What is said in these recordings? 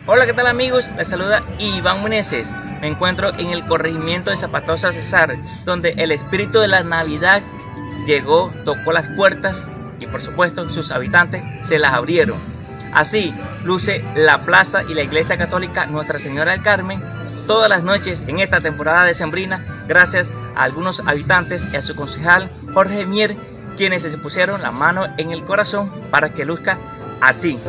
Hola, ¿qué tal amigos? Les saluda Iván Meneses. Me encuentro en el corregimiento de Zapatosa Cesar, donde el espíritu de la Navidad llegó, tocó las puertas y por supuesto sus habitantes se las abrieron. Así luce la plaza y la iglesia católica Nuestra Señora del Carmen todas las noches en esta temporada decembrina, gracias a algunos habitantes y a su concejal Jorge Mier, quienes se pusieron la mano en el corazón para que luzca así.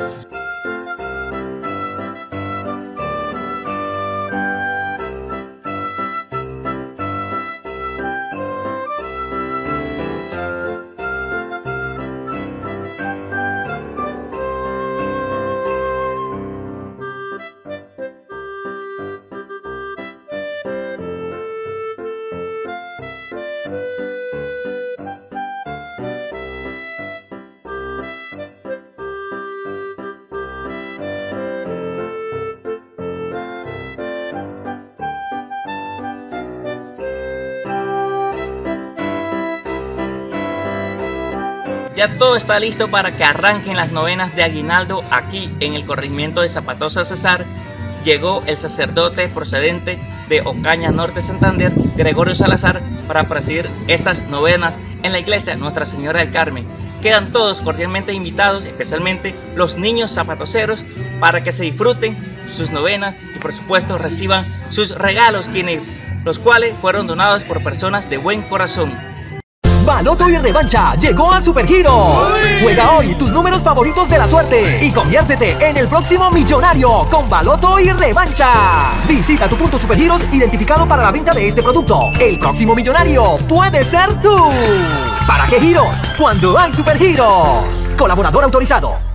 Ya todo está listo para que arranquen las novenas de aguinaldo aquí en el corregimiento de Zapatosa Cesar. Llegó el sacerdote procedente de Ocaña Norte Santander, Gregorio Salazar, para presidir estas novenas en la iglesia Nuestra Señora del Carmen. Quedan todos cordialmente invitados, especialmente los niños zapatoceros, para que se disfruten sus novenas y por supuesto reciban sus regalos, los cuales fueron donados por personas de buen corazón. Baloto y Revancha llegó a Supergiros. Juega hoy tus números favoritos de la suerte y conviértete en el próximo millonario con Baloto y Revancha. Visita tu punto Supergiros identificado para la venta de este producto. El próximo millonario puede ser tú. ¿Para qué giros? Cuando hay Supergiros. Colaborador autorizado.